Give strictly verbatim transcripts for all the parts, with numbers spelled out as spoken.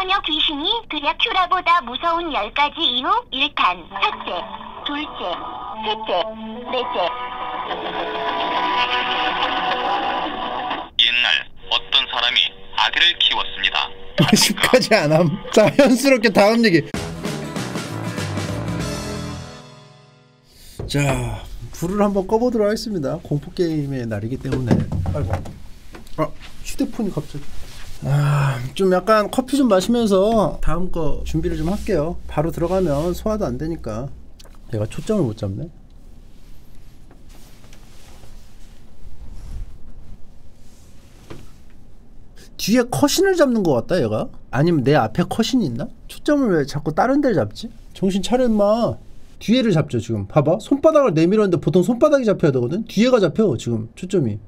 소녀 귀신이 드라큘라보다 무서운 열 가지 이유 일 탄, 첫째, 둘째, 셋째, 넷째. 옛날 어떤 사람이 아기를 키웠습니다. 십까지 안 함. 자연스럽게 다음 얘기. 자, 불을 한번 꺼보도록 하겠습니다. 공포게임의 날이기 때문에. 아이고. 아, 휴대폰이 갑자기. 아, 좀 약간 커피 좀 마시면서 다음 거 준비를 좀 할게요. 바로 들어가면 소화도 안 되니까. 내가 초점을 못 잡네. 뒤에 컷신을 잡는 것 같다 얘가? 아니면 내 앞에 컷신이 있나? 초점을 왜 자꾸 다른 데를 잡지? 정신 차려 임마. 뒤에를 잡죠 지금. 봐봐, 손바닥을 내밀었는데 보통 손바닥이 잡혀야 되거든? 뒤에가 잡혀 지금 초점이.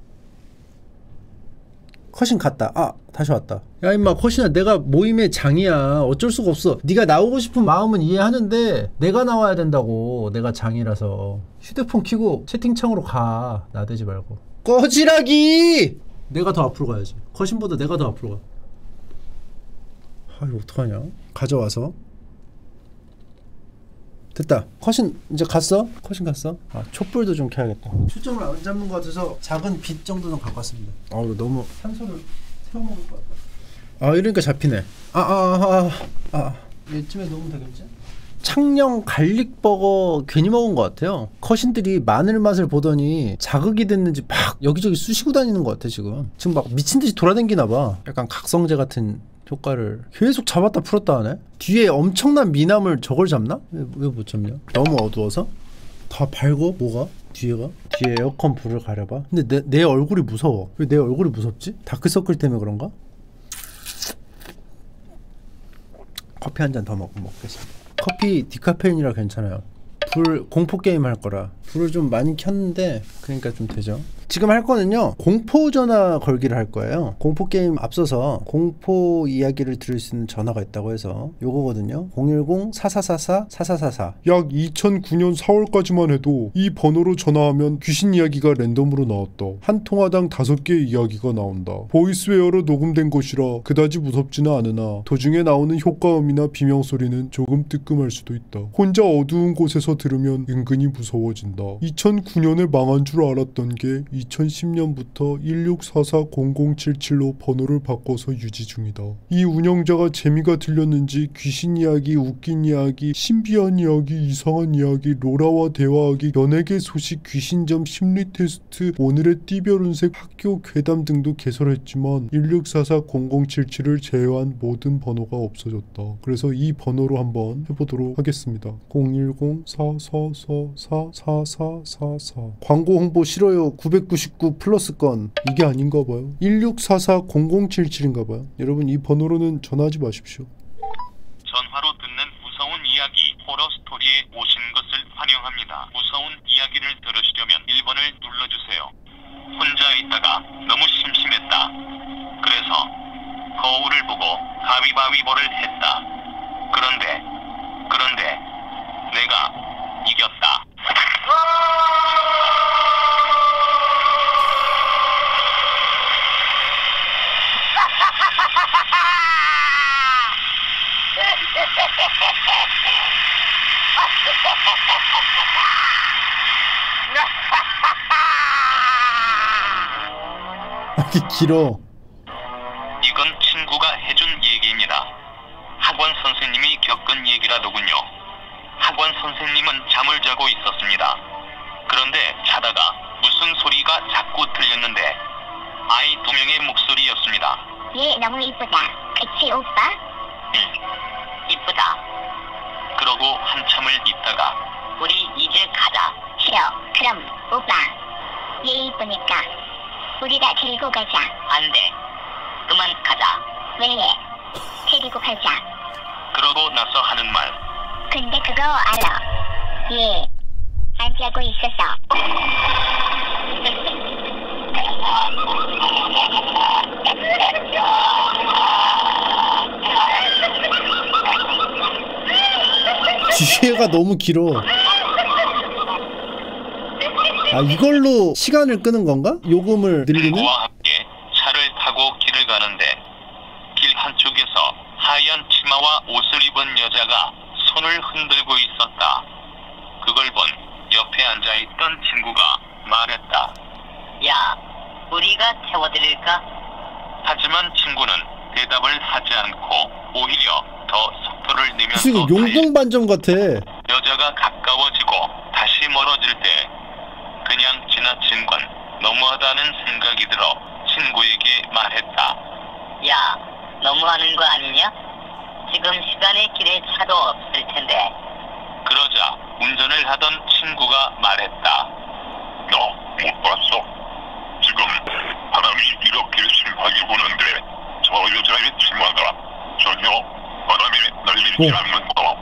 컷신 갔다. 아, 다시 왔다. 야 임마, 컷신아, 내가 모임의 장이야. 어쩔 수가 없어. 네가 나오고 싶은 마음은 이해하는데 내가 나와야 된다고. 내가 장이라서. 휴대폰 켜고 채팅창으로 가. 나대지 말고. 꺼지라기! 내가 더 앞으로 가야지. 컷신보다 내가 더 앞으로 가. 아, 이거 어떡하냐. 가져와서. 됐다. 컷신 이제 갔어? 컷신 갔어? 아, 촛불도 좀 켜야겠다. 초점을 안 잡는 것 같아서 작은 빛 정도는 갖고 왔습니다. 아, 이거 너무 산소를 태워먹을 것 같다. 아, 이러니까 잡히네. 아, 아, 아, 아, 아. 이쯤에 넣으면 되겠지? 창녕 갈릭버거 괜히 먹은 것 같아요. 컷신들이 마늘 맛을 보더니 자극이 됐는지 막 여기저기 쑤시고 다니는 것 같아 지금. 지금 막 미친듯이 돌아다니나봐. 약간 각성제 같은 효과를 계속 잡았다 풀었다 하네. 뒤에 엄청난 미남을 저걸 잡나? 왜 못 잡냐? 너무 어두워서? 다 밝어? 뭐가? 뒤에가? 뒤에 에어컨 불을 가려봐. 근데 내, 내 얼굴이 무서워. 왜 내 얼굴이 무섭지? 다크서클 때문에 그런가? 커피 한 잔 더 먹고 먹겠습니다. 커피 디카페인이라 괜찮아요. 불 공포게임 할 거라 불을 좀 많이 켰는데 그러니까 좀 되죠. 지금 할 거는요, 공포전화 걸기를 할 거예요. 공포게임 앞서서 공포 이야기를 들을 수 있는 전화가 있다고 해서 요거거든요. 공일공 사사사사 사사사사. 약 이천구 년 사월까지만 해도 이 번호로 전화하면 귀신 이야기가 랜덤으로 나왔다. 한 통화당 다섯 개의 이야기가 나온다. 보이스웨어로 녹음된 것이라 그다지 무섭지는 않으나 도중에 나오는 효과음이나 비명소리는 조금 뜨끔할 수도 있다. 혼자 어두운 곳에서 들으면 은근히 무서워진다. 이천구 년에 망한 줄 알았던 게 이천십 년부터 일육사사 공공칠칠로 번호를 바꿔서 유지 중이다. 이 운영자가 재미가 들렸는지 귀신 이야기, 웃긴 이야기, 신비한 이야기, 이상한 이야기, 로라와 대화하기, 연예계 소식, 귀신점, 심리 테스트, 오늘의 띠별운색, 학교 괴담 등도 개설했지만 일육사사 공공칠칠을 제외한 모든 번호가 없어졌다. 그래서 이 번호로 한번 해보도록 하겠습니다. 공일공 사사사사 사사사사. 광고 홍보 싫어요. 구백구십구 플러스 건 이게 아닌가봐요. 일육사사 공공칠칠인가봐요. 여러분, 이 번호로는 전화하지 마십시오. 전화로 듣는 무서운 이야기 호러 스토리에 오신 것을 환영합니다. 무서운 이야기를 들으시려면 일 번을 눌러주세요. 혼자 있다가 너무 심심했다. 그래서 거울을 보고 가위바위보를 했다. 그런데 그런데 내가 이겼다. 이게 길어. 이건 친구가 해준 얘기입니다. 학원 선생님이 겪은 얘기라더군요. 학원 선생님은 잠을 자고 있었습니다. 그런데 자다가 무슨 소리가 자꾸 들렸는데 아이 두 명의 목소리였습니다. 얘 너무 이쁘다. 그치 오빠? 응, 이쁘다. 그러고 한참을 있다가 우리 이제 가자. 싫어. 그럼 오빠, 얘 이쁘니까 우리가 데리고 가자. 안 돼. 그만 가자. 왜? 데리고 가자. 그러고 나서 하는 말. 근데 그거 알아. 얘 안 자고 있었어. 뒤에가 너무 길어. 아, 이걸로 시간을 끄는 건가? 요금을 늘리는? 친구와 함께 차를 타고 길을 가는데 길 한쪽에서 하얀 하얀 치마와 옷을 입은 여자가 손을 흔들고 있었다. 그걸 본 옆에 앉아있던 친구가 말했다. 야, 우리가 태워드릴까? 하지만 친구는 대답을 하지 않고 오히려 더 속도를 내면서 무슨 이거 용궁 반점 같아. 여자가 가까워지고 다시 멀어질 때 그냥 지나친 건 너무하다는 생각이 들어 친구에게 말했다. 야, 너무하는 거 아니냐? 지금 시간에 길에 차도 없을 텐데. 그러자 운전을 하던 친구가 말했다. 너 못 봤어? 지금 바람이 이렇게 심하게 부는데 저 여자의 치마가 전혀 바람에 날리지 오. 않는 거.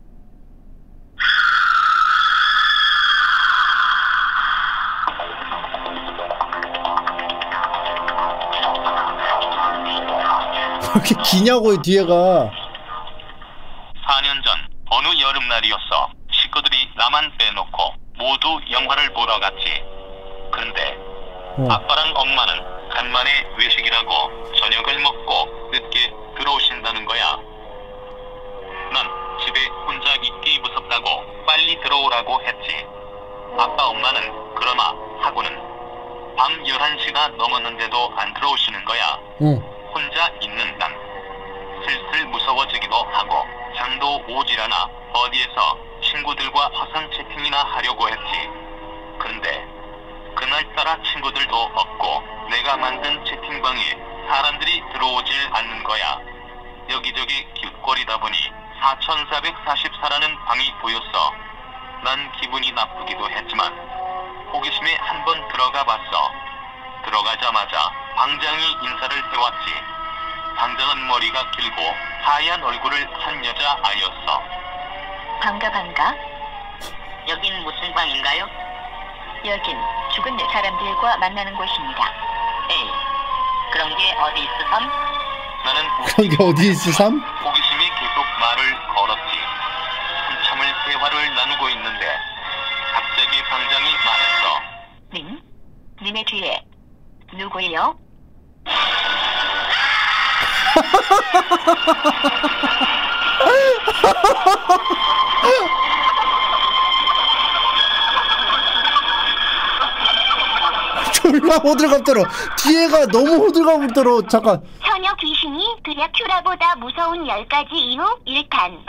왜 이렇게 기냐고 뒤에가. 사 년 전 어느 여름날이었어. 식구들이 나만 빼놓고 모두 영화를 보러 갔지. 그런데 어. 아빠랑 엄마는 간만에 외식이라고 저녁을 먹고 늦게 들어오신다는 거야. 난 집에 혼자 있기 무섭다고 빨리 들어오라고 했지. 아빠 엄마는 그러나 하고는 밤 열한 시가 넘었는데도 안 들어오시는 거야. 응. 혼자 있는 난 슬슬 무서워지기도 하고 잠도 오질 않아 어디에서 친구들과 화상 채팅이나 하려고 했지. 그런데 그날따라 친구들도 없고 내가 만든 채팅방에 사람들이 들어오질 않는 거야. 여기저기 길거리다 보니 사천사백사십사라는 방이 보였어. 난 기분이 나쁘기도 했지만 호기심에 한번 들어가 봤어. 들어가자마자 방장이 인사를 해왔지. 방장은 머리가 길고 하얀 얼굴을 한 여자아이였어. 반가 반가. 여긴 무슨 방인가요? 여긴 죽은 사람들과 만나는 곳입니다. 에이, 그런 게 어디 있으삼? 나는 그런 게 어디 있어 삼? 호기심에 계속 말을 걸었지. 한참을 대화를 나누고 있는데 갑자기 방장이 말했어. 님? 님의 뒤에 누구예요? 졸라 호들갑 떨어. 뒤에가 너무 호들갑을 떨어. 잠깐. 처녀 귀신이 드라큘라보다 무서운 열 가지 이유 일 탄.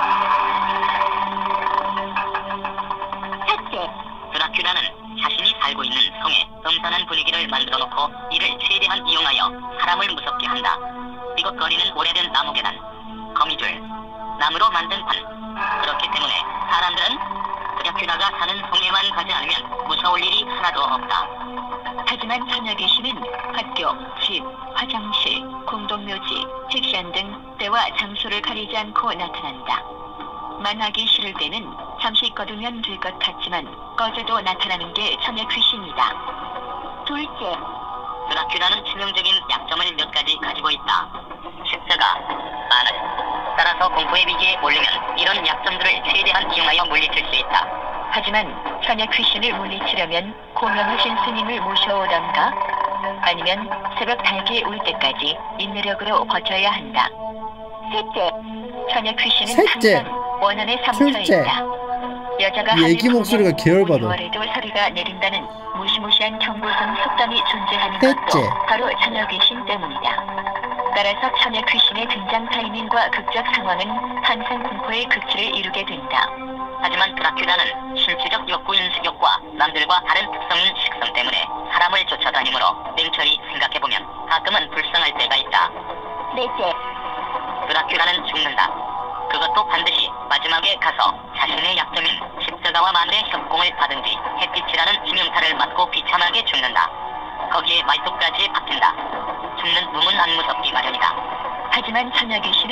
첫째, 드라큘라는 자신이 살고 있는 성에 음산한 분위기를 만들어 놓고 이를 최대한 이용하여 사람을 무섭게 한다. 삐걱거리는 오래된 나무 계단, 거미줄, 나무로 만든 판. 그렇기 때문에 사람들은 드라큘라가 사는 성에만 가지 않으면 무서울 일이 하나도 없다. 하지만 처녀 귀신은 학교, 집, 화장실, 공동묘지, 픽션 등 때와 장소를 가리지 않고 나타난다. 만나기 싫을 때는 잠시 꺼두면 될 것 같지만 꺼져도 나타나는 게 처녀 귀신이다. 둘째, 드라큘라는 치명적인 약점을 몇 가지 가지고 있다. 십자가, 마늘. 따라서 공포의 위기에 몰리면 이런 약점들을 최대한 이용하여 물리칠 수 있다. 하지만 처녀 귀신을 물리치려면 고명하신 스님을 모셔오던가 아니면 새벽 달기 울 때까지 인내력으로 버텨야 한다. 셋째, 처녀 귀신은 셋째. 항상 원한에 삼쳐 둘째. 있다. 여자가 이 애기 목소리가 계열받아. 월에도 소리가 내린다는 무시무시한 경고성 속담이 존재하는 셋째. 것도 바로 처녀 귀신 때문이다. 따라서 처녀 귀신의 등장 타이밍과 극적 상황은 항상 공포의 극치를 이루게 된다. 하지만 드라큘라는 신체적 욕구 인식욕과 남들과 다른 특성인 식성 때문에 사람을 쫓아다니므로 냉철히 생각해보면 가끔은 불쌍할 때가 있다. 넷째, 드라큘라는 죽는다. 그것도 반드시 마지막에 가서 자신의 약점인 십자가와 마늘의 협공을 받은 뒤 햇빛이라는 치명타를 맞고 비참하게 죽는다. 거기에 말뚝까지 박힌다. 죽는 놈은 안 무섭기 마련이다. 하지만 처녀 귀신은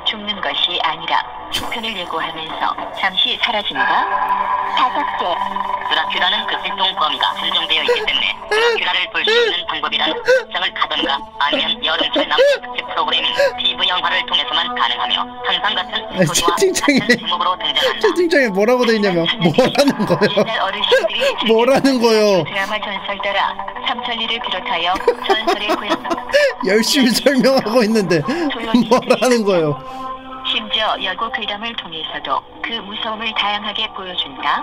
죽는 것이 아니라 우편을 예고하면서 잠시 사라진다. 다섯 개. 드라큘라는 그 활동 범위가 한정되어 있기 때문에 드라큘라를 볼 수 있는 방법이란 극장을 가던가 아니면 여름철 남극 특집 프로그래밍 티비 영화를 통해서만 가능하며 항상 같은 아니, 스토리와 채팅창에 같은 제목으로 등장한다. 채팅창에 뭐라고 돼 있냐면 뭐라는 거예요? 옛날 어르신들이 뭐라는 거예요? 드라마 전설 따라 삼천리를 비롯하여 전설의 고향 열심히 설명하고 있는데 뭐라는 거예요? 심지어 여고 괴담을 통해서도 그 무서움을 다양하게 보여준다.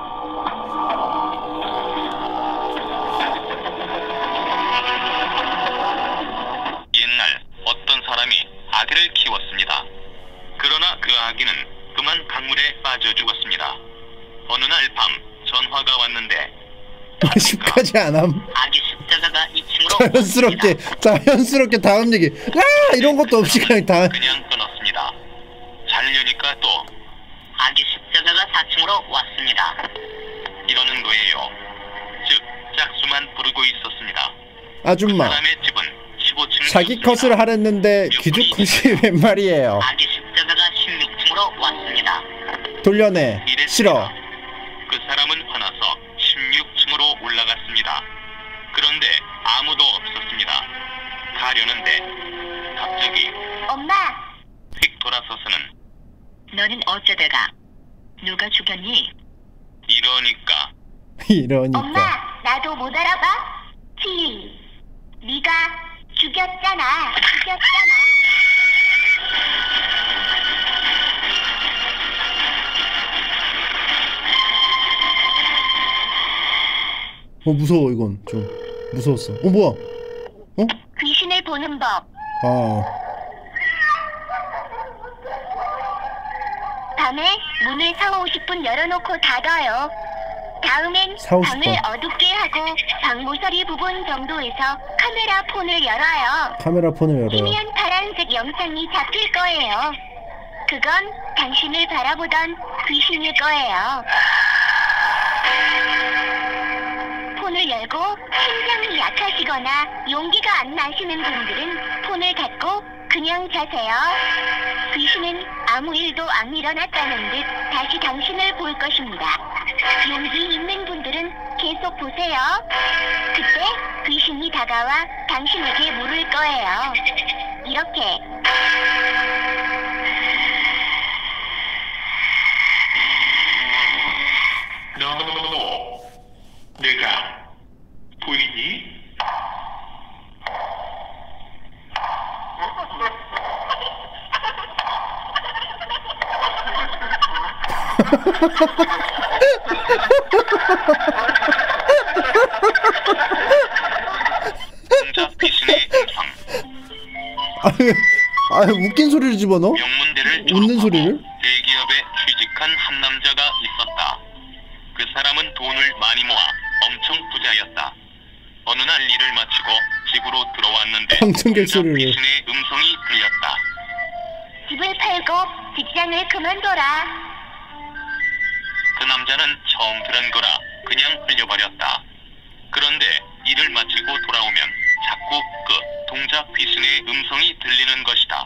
옛날 어떤 사람이 아기를 키웠습니다. 그러나 그 아기는 그만 강물에 빠져 죽었습니다. 어느 날 밤 전화가 왔는데 십까지 안 함. 아기 십자가가 이 층으로 자연스럽게 자연스럽게 다음 얘기. 아 이런 것도 없이 그냥 다. 그냥 끊었습니다. 자려니까 또 아기 십자가가 사 층으로 왔습니다. 이러는 거예요. 즉 짝수만 부르고 있었습니다. 아줌마. 사람의 집은 십오 층 자기 컷을 하랬는데 귀족 컷이 웬 말이에요? 아기 십자가가 십육 층으로 왔습니다. 돌려내. 싫어. 그 사람은 화나서 십육 층으로 올라갔습니다. 그런데 아무도 없었습니다. 가려는데 갑자기 엄마, 휙 돌아서서는 너는 어쩌다가 누가 죽였니? 이러니까 이러니까. 나도 못 알아봐. 치, 네가 죽였잖아. 죽였잖아. 어 무서워 이건 좀 무서웠어. 어 뭐야? 어? 귀신을 보는 법. 아 밤에 문을 사오십 분 열어놓고 닫아요. 다음엔 사오십 번. 방을 어둡게 하고 방 모서리 부분 정도에서 카메라 폰을 열어요. 카메라 폰을 열어요. 희미한 파란색 영상이 잡힐 거예요. 그건 당신을 바라보던 귀신일 거예요. 폰을 열고 심장이 약하시거나 용기가 안 나시는 분들은 폰을 닫고 그냥 자세요. 귀신은 아무 일도 안 일어났다는 듯 다시 당신을 볼 것입니다. 용기 있는 분들은 계속 보세요. 그때 귀신이 다가와 당신에게 물을 거예요. 이렇게. 너 내가 보이니? 동작 귀신의 음성. 아유, 아유 웃긴 소리를 집어넣어? 명문대를 웃는 소리를? 대기업에 취직한 한 남자가 있었다. 그 사람은 돈을 많이 모아 엄청 부자였다. 어느 날 일을 마치고 집으로 들어왔는데 방청객 소리를. 귀신의 음성이 들렸다. 집을 팔고 직장을 그만둬라. 그 남자는 처음 들은 거라 그냥 흘려버렸다. 그런데 일을 마치고 돌아오면 자꾸 그 동작 귀신의 음성이 들리는 것이다.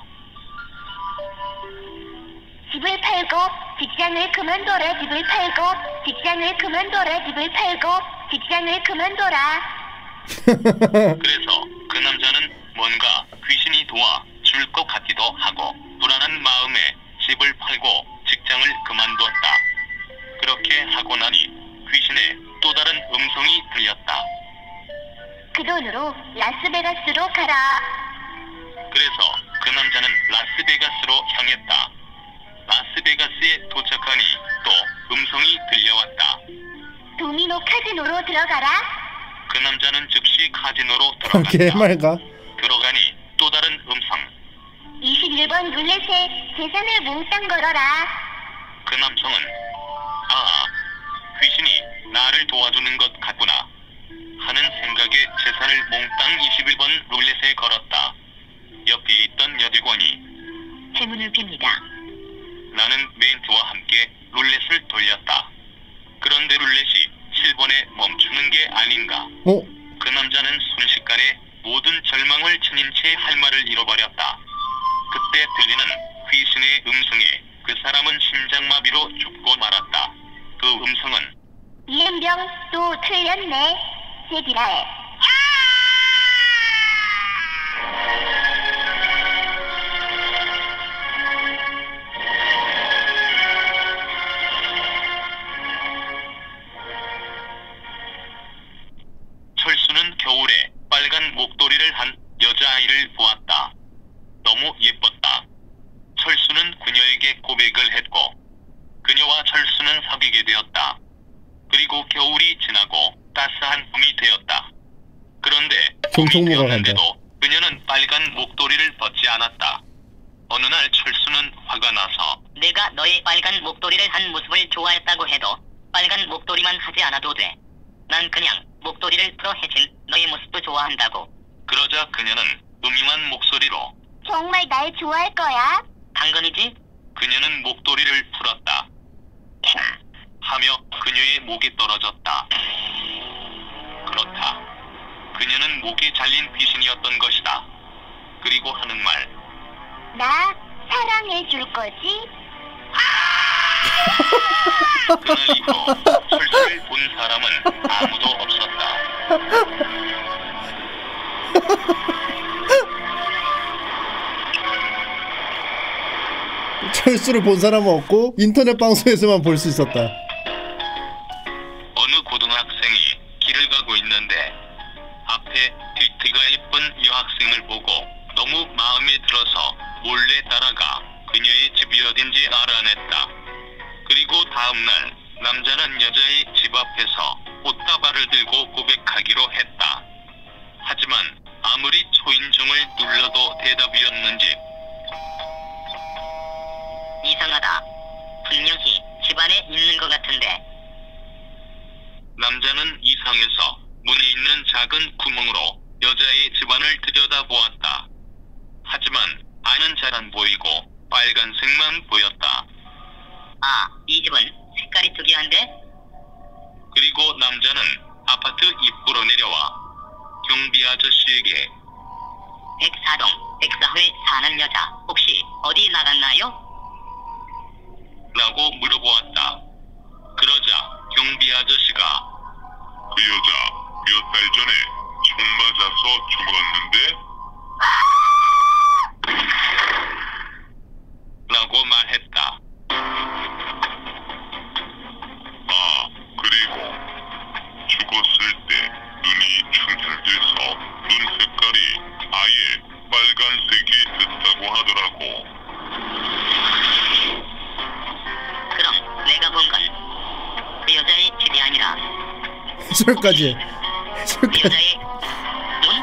집을 팔고 직장을 그만둬라. 집을 팔고 직장을 그만둬라. 집을 팔고 직장을 그만둬라. 그래서 그 남자는 뭔가 귀신이 도와 줄 것 같기도 하고 불안한 마음에 집을 팔고 직장을 그만두었다. 그렇게 하고 나니 귀신의 또 다른 음성이 들렸다. 그 돈으로 라스베가스로 가라. 그래서 그 남자는 라스베가스로 향했다. 라스베가스에 도착하니 또 음성이 들려왔다. 도미노 카지노로 들어가라. 그 남자는 즉시 카지노로 아, 들어갔다. 개말가. 들어가니 또 다른 음성. 이십일 번 룰렛에 재산을 몽땅 걸어라. 그 남성은 아, 귀신이 나를 도와주는 것 같구나 하는 생각에 재산을 몽땅 이십일 번 룰렛에 걸었다. 옆에 있던 여직원이 행운을 빕니다. 나는 멘트와 함께 룰렛을 돌렸다. 그런데 룰렛이 칠 번에 멈추는 게 아닌가. 어? 그 남자는 순식간에 모든 절망을 지닌 채 할 말을 잃어버렸다. 그때 들리는 귀신 음성에 그 사람은 심장마비로 죽고 말았다. 그 음성은 이은병 또 틀렸네. 제기라해. 철수는 겨울에 빨간 목도리를 한 여자아이를 보았다. 너무 예뻤다. 철수는 그녀에게 고백을 했고 그녀와 철수는 사귀게 되었다. 그리고 겨울이 지나고 따스한 봄이 되었다. 그런데 봄이 정통모가 간다. 되었는데도 그녀는 빨간 목도리를 벗지 않았다. 어느 날 철수는 화가 나서 내가 너의 빨간 목도리를 한 모습을 좋아했다고 해도 빨간 목도리만 하지 않아도 돼. 난 그냥 목도리를 풀어 헤친 너의 모습도 좋아한다고. 그러자 그녀는 음흉한 목소리로 정말 날 좋아할 거야? 당근이지? 그녀는 목도리를 풀었다. 하며 그녀의 목이 떨어졌다. 그렇다. 그녀는 목이 잘린 귀신이었던 것이다. 그리고 하는 말. 나 사랑해 줄 거지? 그날 이후 철수를 본 사람은 아무도 없었다. 철수를 본 사람은 없고 인터넷 방송에서만 볼 수 있었다. 어느 고등학생이 길을 가고 있는데 앞에 뒤트가 예쁜 여학생을 보고 너무 마음에 들어서 몰래 따라가 그녀의 집이 어딘지 알아냈다. 그리고 다음날 남자는 여자의 집 앞에서 꽃다발을 들고 고백하기로 했다. 하지만 아무리 초인종을 눌러도 대답이 없는지 이상하다. 분명히 집안에 있는 것 같은데. 남자는 이상해서 문에 있는 작은 구멍으로 여자의 집안을 들여다보았다. 하지만 안은 잘 안 보이고 빨간색만 보였다. 아, 이 집은 색깔이 특이한데? 그리고 남자는 아파트 입구로 내려와 경비 아저씨에게 백사 동 백사 호에 사는 여자 혹시 어디 나갔나요? 라고 물어보았다. 그러자 경비 아저씨가 그 여자 몇 달 전에 총 맞아서 죽었는데? 라고 말했다. 아, 그리고 죽었을 때 눈이 충혈돼서 눈 색깔이 아예 빨간색이 됐다고 하더라고. 그럼 내가 본 건 그 여자의 집이 아니라 해설까지. 그 해설까지. 여자의 눈?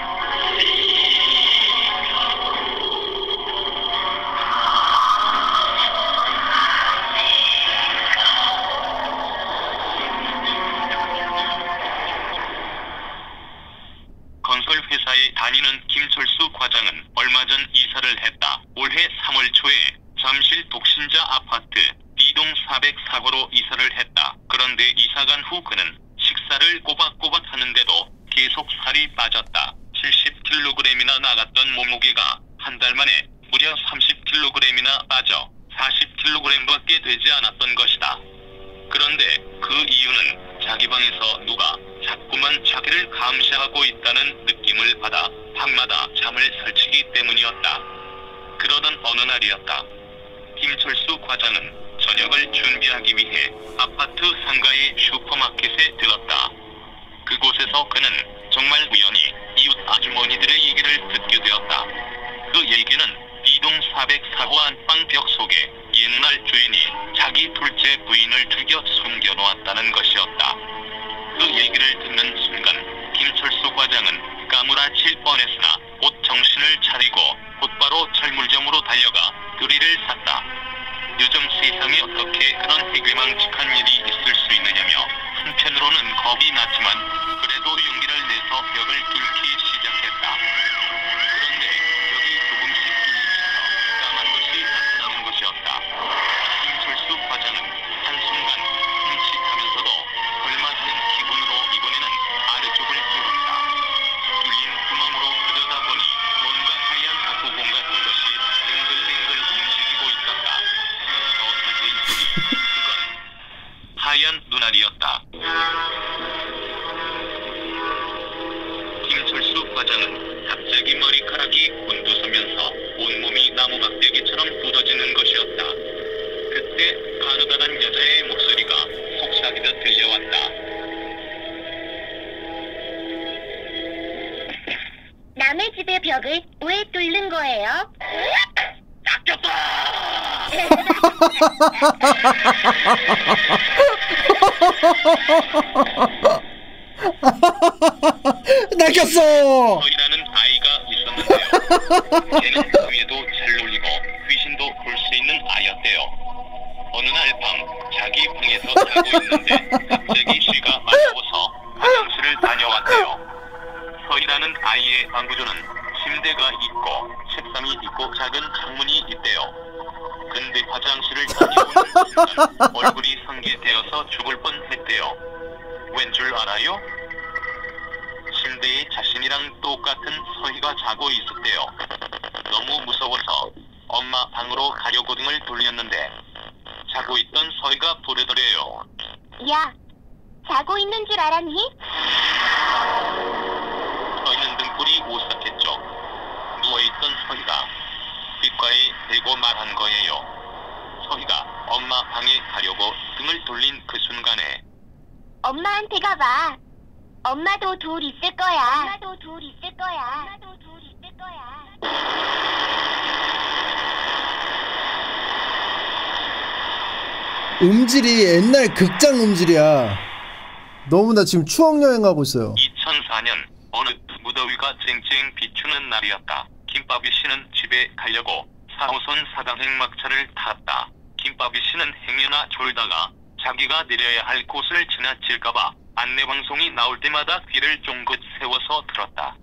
건설 회사에 다니는 김철수 과장은 얼마 전 이사를 했다. 올해 삼월 초에 잠실 독신자 아파트 B동 사백사 호로 이사를 했다. 그런데 이사간 후 그는 식사를 꼬박꼬박 하는데도 계속 살이 빠졌다. 칠십 킬로그램이나 나갔던 몸무게가 한 달 만에 무려 삼십 킬로그램이나 빠져 사십 킬로그램밖에 되지 않았던 것이다. 그런데 그 이유는 자기 방에서 누가 자꾸만 자기를 감시하고 있다는 느낌을 받아 밤마다 잠을 설치기 때문이었다. 그러던 어느 날이었다. 김철수 과장은 저녁을 준비하기 위해 아파트 상가의 슈퍼마켓에 들렀다. 그곳에서 그는 정말 우연히 이웃 아주머니들의 얘기를 듣게 되었다. 그 얘기는 B동 사백사 호 안방 벽 속에 옛날 주인이 자기 둘째 부인을 죽여 숨겨놓았다는 것이었다. 그 얘기를 듣는 순간 김철수 과장은 까무라칠 뻔했으나 곧 정신을 차리고 곧바로 철물점으로 달려가 유리를 샀다. 요즘 세상에 어떻게 그런 해괴망측한 일이 있을 수 있느냐며 한편으로는 겁이 났지만 그래도 용기를 내서 벽을 뚫기 시작했다. 그런데 벽이 조금씩 뚫리면서 까만 것이 나타나는 것이었다. 김철수 과장은 한순간 끔찍하면서도 볼만하는 기분으로 이번에는 아래쪽을 뚫었다. 뚫린 구멍으로 들여다보니 뭔가 하얀 아구공 같은 것이 뱅글뱅글 움직이고 있었다. 하얀 눈알이었다. 김철수 과장은 갑자기 머리카락이 곤두서면서 온몸이 나무 막대기처럼 굳어지는 것이었다. 그때 가느다란 여자의 목소리가 속삭이듯 들려왔다. 남의 집의 벽을 왜 뚫는 거예요? 낚였어! 서희라는 아이가 있었는데요. 걔는 꿈에도 잘 놀리고 귀신도 볼 수 있는 아이였대요. 어느 날 밤 자기 방에서 자고 있는데 갑자기 쉬가 마려워서 화장실을 다녀왔대요. 서희라는 아이의 방구조는 침대가 있고 책상이 있고 작은 창문이 있대요. 근데 화장실을 다녀오는 순간 얼굴이 성게되어서 죽을 뻔했대요. 왠 줄 알아요? 침대에 자신이랑 똑같은 서희가 자고 있었대요. 너무 무서워서 엄마 방으로 가려고 등을 돌렸는데 자고 있던 서희가 부르더래요. 야, 자고 있는 줄 알았니? 서희는 등골이 오싹했죠. 누워있던 서희가 귓가에 대고 말한 거예요. 서희가 엄마 방에 가려고 등을 돌린 그 순간에 엄마한테 가봐. 엄마도 둘 있을 거야. 엄마도 둘 있을 거야. 엄마도 둘 있을 거야. 음질이 옛날 극장 음질이야. 너무나 지금 추억여행하고 있어요. 이천사 년 어느 무더위가 쨍쨍 비추는 날이었다. 김밥이 씨는 집에 가려고 사 호선 사당행 막차를 탔다. 김밥이 씨는 행여나 졸다가 자기가 내려야 할 곳을 지나칠까봐 안내방송이 나올 때마다 귀를 쫑긋 세워서 들었다.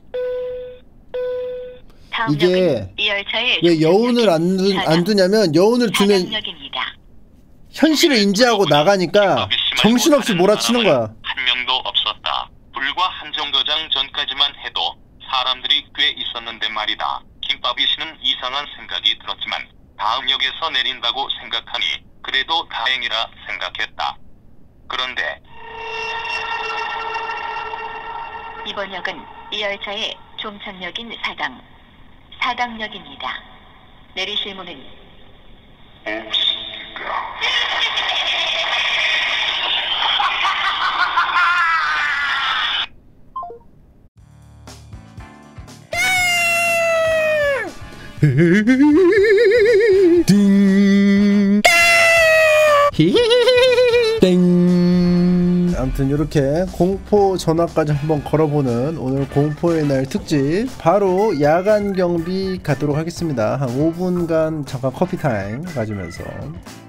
다음 이게 역은 이 열차의 왜 여운을 안, 두, 안 두냐면 여운을 두면 사당역입니다. 현실을 인지하고 나가니까 정신없이 몰아치는 거야. 한 명도 없었다. 불과 한 정거장 전까지만 해도 사람들이 꽤 있었는데 말이다. 김밥이 씨는 이상한 생각이 들었지만 다음 역에서 내린다고 생각하니 그래도 다행이라 생각했다. 그런데 이번 역은 이 열차의 종착역인 사당, 사당역입니다. 내리실 문은 띵. 땡. 아무튼 이렇게 공포 전화까지 한번 걸어보는 오늘 공포의 날 특집, 바로 야간 경비 가도록 하겠습니다. 한 오 분간 잠깐 커피 타임 가지면서.